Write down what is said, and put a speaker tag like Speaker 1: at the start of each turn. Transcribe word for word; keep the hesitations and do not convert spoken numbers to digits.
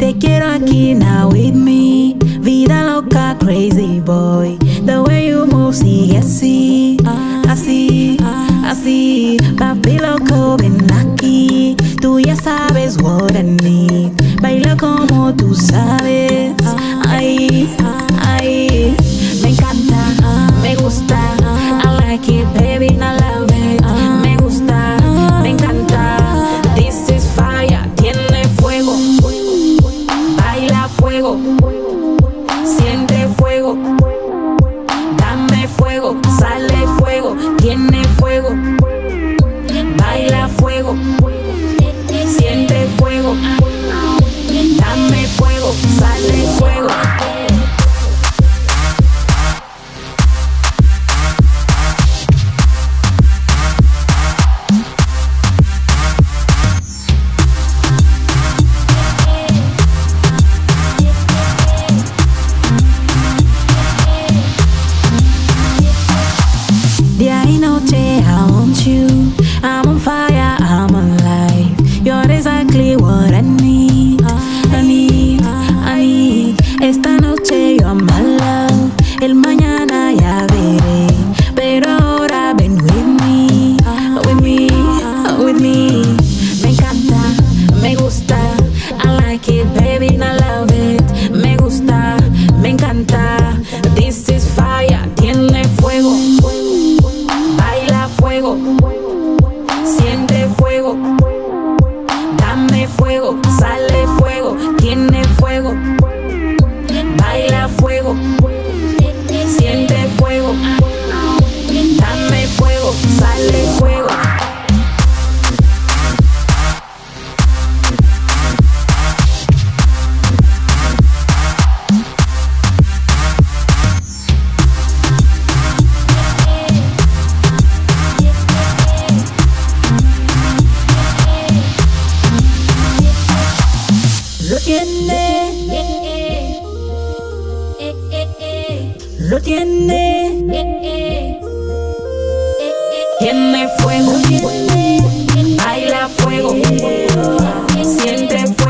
Speaker 1: Te quiero aquí now with me. Vida loca, crazy boy. The way you move, sigue así, así, así. Papi loco, ven aquí. Tú ya sabes what I need. Baila como tú sabes. Ay, ay. Me encanta, me gusta. I like it, baby, I love it. Me gusta, me encanta. This is fire, tiene fuego. Baila fuego, siente fuego. Dame fuego, sale fuego, tiene fuego. Baila fuego, siente fuego. Dame fuego, sale fuego. Día y noche, I want you. I'm on fire, I'm alive. You're exactly what I need. I need, I need. Esta noche you're my love. El mañana ya veré. Pero ahora ven with me, with me, with me. Me encanta, me gusta. I like it, baby, I love it. Me gusta, me encanta. This is fire, tiene fuego. Baila fuego, siente fuego. Dame fuego, sale fuego, tiene fuego. Baila fuego, siente fuego. Dame fuego, sale fuego. Lo tiene, lo tiene, tiene fuego, baila fuego, siente fuego.